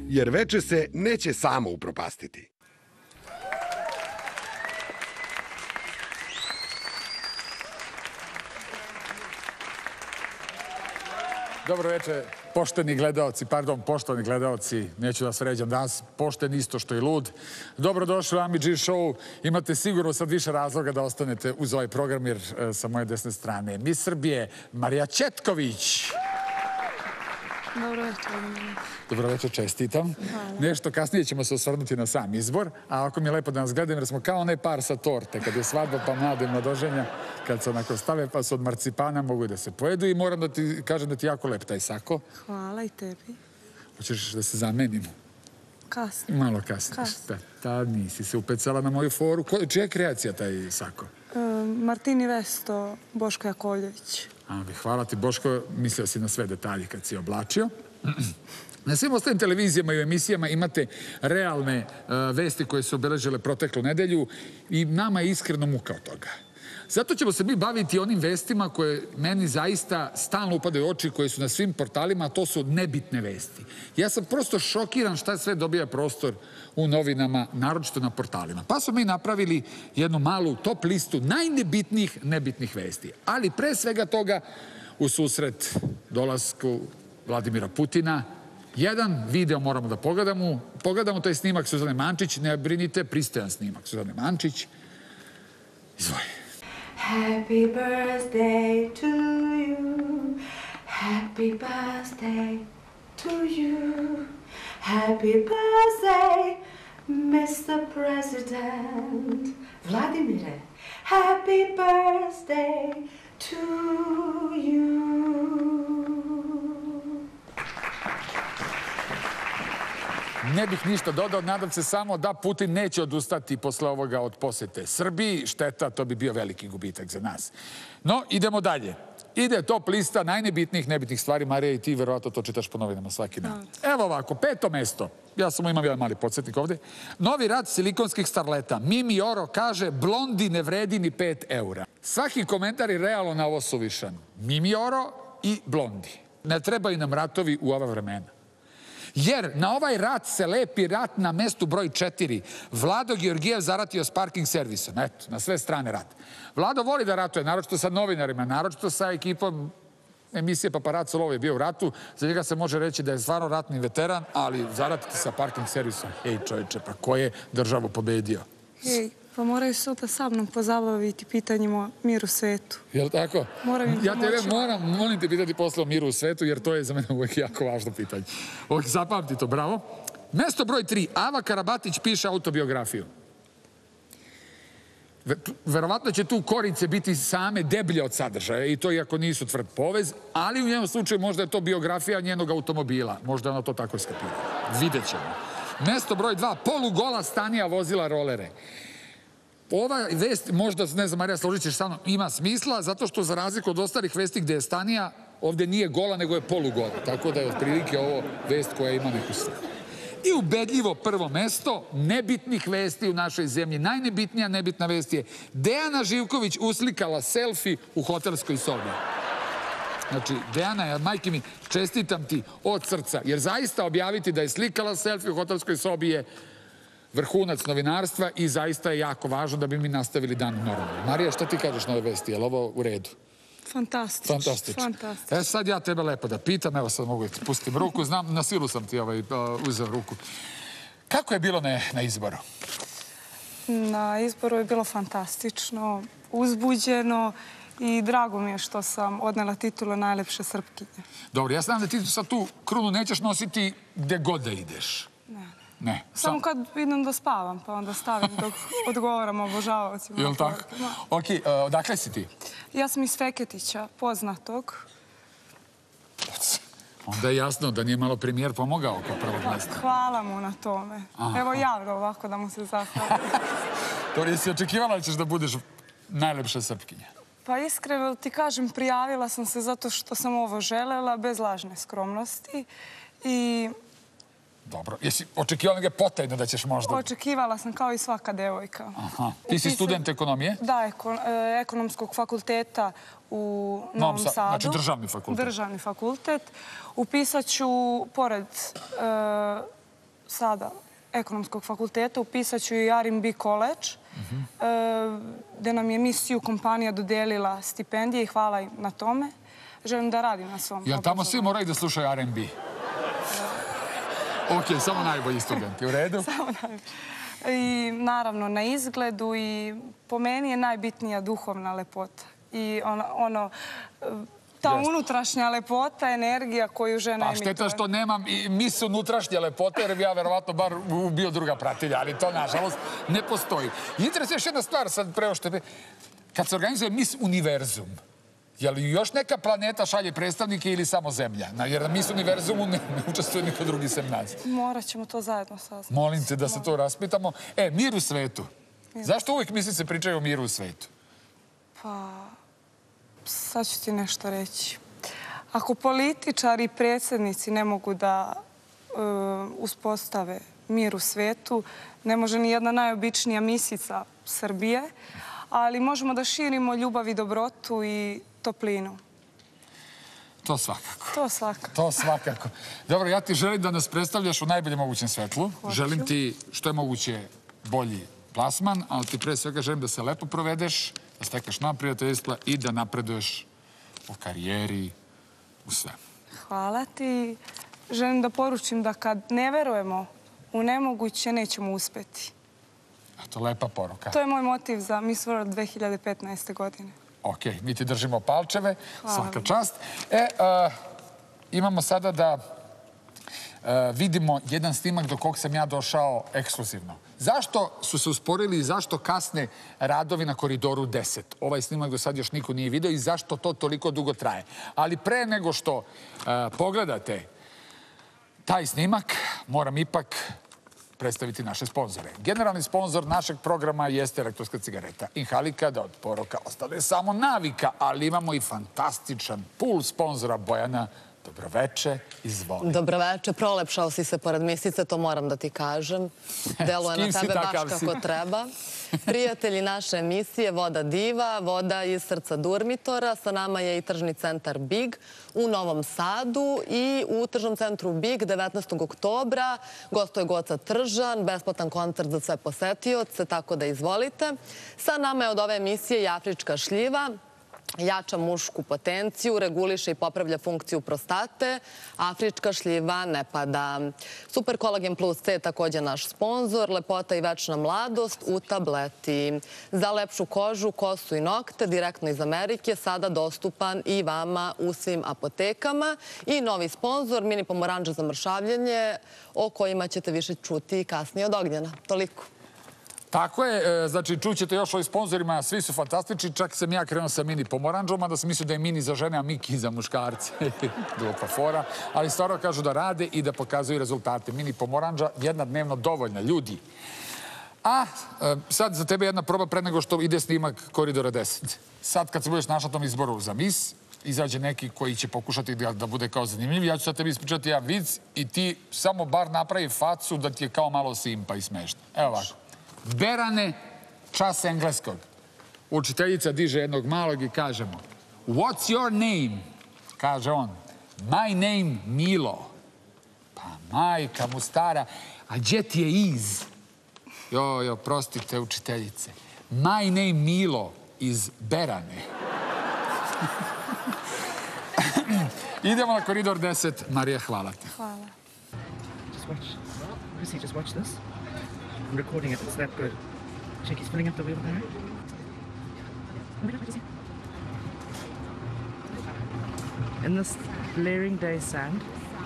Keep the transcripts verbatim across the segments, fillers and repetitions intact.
jer veče se neće samo upropastiti. Dobro večer, pošteni gledaoci, pardon, poštovani gledaoci, neću da vas vređam danas, pošten isto što i lud. Dobrodošli u Ami G Show, imate sigurno sad više razloga da ostanete uz ovaj program, jer sa moje desne strane Miss Srbije, Marija Četković. Dobro večer. Dobro večer, čestitam. Nešto kasnije ćemo se osvrnuti na sam izbor, a ako mi je lepo da nas gledam, jer smo kao onaj par sa torte, kad je svadba pa mlade mladoženja, kad se onako stave pa su od marcipana mogu da se pojedu i moram da ti kažem da ti jako lep taj sako. Hvala i tebi. Hoćeš da se zamenimo? Kasnije. Malo kasnije. Tad nisi se upecala na moju foru. Čija je kreacija taj sako? Martini Vesto, Boško Jakovljević. Hvala ti, Boško. Mislio si na sve detalje kad si oblačio. Na svim ostalim televizijama i emisijama imate realne vesti koje su obeležile proteklu nedelju i nama je iskreno muka od toga. Zato ćemo se mi baviti onim vestima koje meni zaista stalno upadaju u oči, koje su na svim portalima, a to su nebitne vesti. Ja sam prosto šokiran šta sve dobija prostor u novinama, naročito na portalima. Pa smo mi napravili jednu malu top listu najnebitnijih nebitnih vesti. Ali pre svega toga, u susret dolasku Vladimira Putina, jedan video moramo da pogledamo. Pogledamo taj snimak Suzane Mančić. Ne brinite, pristojan snimak Suzane Mančić. Izvoli. Happy birthday to you. Happy birthday to you. Happy birthday, mister President. Vladimire, happy birthday to you. Ne bih ništa dodao, nadam se samo da Putin neće odustati posle ovoga od posete Srbiji. Šteta, to bi bio veliki gubitak za nas. No, idemo dalje. Ide top lista najnebitnijih nebitnih stvari. Marija, i ti verovatno to čitaš po novinama svaki dan. Evo ovako, peto mesto. Ja samo imam jedan mali podsjetnik ovde. Novi rat silikonskih starleta. Mimi Oro kaže, blondi ne vredi ni pet eura. Svaki komentar je realno na ovo suvišan. Mimi Oro i blondi. Ne trebaju nam ratovi u ova vremena. Jer na ovaj rat se lepi rat na mestu broj četiri. Vlado Georgijev zaratio s parking servisom. Eto, na sve strane rat. Vlado voli da ratuje, naročito sa novinarima, naročito sa ekipom emisije Paparazzo Lov je bio u ratu. Za njega se može reći da je stvarno ratni veteran, ali zaratiti sa parking servisom. Ej čovječe, pa ko je državu pobedio? Ej, pa moraju se opet sa mnom pozabaviti pitanjima mir u svetu. Jel' tako? Moram im pomoći. Ja tebe moram, molim te pitati posle o miru u svetu, jer to je za mene uvijek jako važno pitanje. Uvijek zapamti to, bravo. Mesto broj tri. Ava Karabatić piše autobiografiju. Verovatno će tu korice biti same deblje od sadržaja, i to iako nisu tvrd povez, ali u njenom slučaju možda je to biografija njenog automobila. Možda je ona to tako iskapira. Vidjet ćemo. Mesto broj dva. Polugola Stanija vozila rolere. Ova vest, možda, ne znam, Marija, složit ćeš sa mnom, ima smisla, zato što za razliku od ostalih vesti gde je Stanija, ovde nije gola, nego je polugola. Tako da je otprilike ovo vest koja ima neku sve. I ubedljivo prvo mesto nebitnih vesti u našoj zemlji. Najnebitnija nebitna vest je Dejana Živković uslikala selfie u hotelskoj sobi. Znači, Dejana, majke mi, čestitam ti od srca, jer zaista objaviti da je slikala selfie u hotelskoj sobi je vrhunac novinarstva i zaista je jako važno da bi mi nastavili dan normalno. Marija, šta ti kažeš na ove vesti? Je li ovo u redu? Fantastično. Fantastično. E sad ja tebe lepo da pitam, evo sad mogu da ti pustim ruku, znam, na silu sam ti uzeo ruku. Kako je bilo na izboru? Na izboru je bilo fantastično, uzbuđeno i drago mi je što sam odnela titulu najlepše Srpkinje. Dobro, ja znam da ti sad tu krunu nećeš nositi gde god da ideš. Ne. Ne. Samo kad idem da spavam, pa onda stavim dok odgovaram obožavacima. Je li tako? Ok, odakle si ti? Ja sam iz Feketića, poznatog. Onda je jasno da nije malo premijer pomogao kao prvog mesta. Hvala mu na tome. Evo javno ovako da mu se zahvalim. To jesi očekivala da ćeš da budeš najlepša Srpkinja? Pa iskreno ti kažem, prijavila sam se zato što sam ovo želela, bez lažne skromnosti. I... Dobro. Jesi očekivala neke potajno da ćeš možda... Očekivala sam kao i svaka devojka. Aha. Ti si student ekonomije? Da, ekonomskog fakulteta u Novom Sadu. Znači državni fakultet? Državni fakultet. Upisat ću, pored sada ekonomskog fakulteta upisat ću i R and B College, gde nam je misiju kompanija dodelila stipendije i hvala im na tome. Želim da radim na svom obrazovanju. Jel tamo svi moraju da slušaju R and B? Ok, samo najbolji studenti. U redu? Samo najbolji. I naravno na izgledu i po meni je najbitnija duhovna lepota. I ono, ta unutrašnja lepota, energija koju žena emituje. A šteta što nemam i mis unutrašnje lepote, jer bi ja verovatno bar bio druga pratilja, ali to nažalost ne postoji. Interesuje još jedna stvar sad preo što je... Kad se organizuje Mis Univerzum, je li još neka planeta šalje predstavnike ili samo Zemlja? Jer na Mis Univerzumu ne učestvuje niko drugi sem nas. Morat ćemo to zajedno saznati. Molim te da se to raspitamo. E, mir u svetu. Zašto uvijek misli se pričaju o miru u svetu? Pa, sad ću ti nešto reći. Ako političari i predsjednici ne mogu da uspostave mir u svetu, ne može ni jedna najobičnija misica Srbije, ali možemo da širimo ljubav i dobrotu i toplinu. To svakako. To svakako. To svakako. Dobro, ja ti želim da nas predstavljaš u najboljem mogućem svetlu. Želim ti što je moguće bolji plasman, ali ti pre svega želim da se lepo provedeš, da stekaš nova prijateljstva i da napreduješ u karijeri, u sve. Hvala ti. Želim da poručim da kad ne verujemo u nemoguće, nećemo uspeti. To je lepa poruka. To je moj motiv za Miss World dve hiljade petnaeste. godine. Ok, mi ti držimo palčeve, svaka čast. E, imamo sada da vidimo jedan snimak do kog sam ja došao ekskluzivno. Zašto su se usporili i zašto kasne radovi na Koridoru deset? Ovaj snimak do sad još niko nije vidio i zašto to toliko dugo traje. Ali pre nego što pogledate taj snimak, moram ipak predstaviti naše sponzore. Generalni sponzor našeg programa jeste elektronska cigareta Inhalika, da od poroka ostane samo navika, ali imamo i fantastičan pool sponzora Bojana. Dobroveče, izvoli. Dobroveče, prolepšao si se pored misice, to moram da ti kažem. Deluje na tebe baš kako treba. Prijatelji naše emisije Voda Diva, voda iz srca Durmitora. Sa nama je i tržni centar Big u Novom Sadu i u tržnom centru Big devetnaestog oktobra gostuje Goca Tržan, besplatan koncert za sve posetioce, tako da izvolite. Sa nama je od ove emisije i afrička šljiva. Jača mušku potenciju, reguliše i popravlja funkciju prostate. Afrička šljiva ne pada. Super Kolagen Plus C je također naš sponzor. Lepota i večna mladost u tableti. Za lepšu kožu, kosu i nokte, direktno iz Amerike, sada dostupan i vama u svim apotekama. I novi sponzor, mini pomoranđe za mršavljenje, o kojima ćete više čuti kasnije od Ognjena. Toliko. Tako je, znači čućete još o sponzorima, svi su fantastični, čak sam ja krenuo sa mini pomoranđom, a da sam mislio da je mini za žene, a Miki za muškarce. Glupa fora, ali stvarno kažu da rade i da pokazuju rezultate. Mini pomoranđa, jedna dnevno dovoljna, ljudi. A sad za tebe jedna proba pre nego što ide snimak Koridora deset. Sad kad se budeš našla tom izboru za mis, izađe neki koji će pokušati da bude kao zanimljiv. Ja ću sad tebi ispričati jedan vic i ti samo bar napravi facu da ti je kao malo simpa i smešno. Evo ovako. Berane, čas engleskog. Učiteljica diže jednog malog i kaže mu What's your name? Kaže on My name Milo. Pa majka mu stara, a gdje ti je iz? Joj, oprostite učiteljice. My name Milo iz Berane. Idemo na Koridor deset. Marija, hvala ti. Hvala. Just watch. Chrissy, just watch this. I'm recording it, it's that good. Check, he's filling up the wheelbarrow. In this blaring day sand.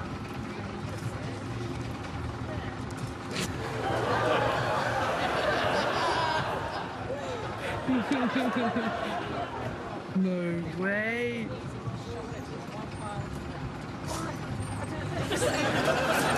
No way.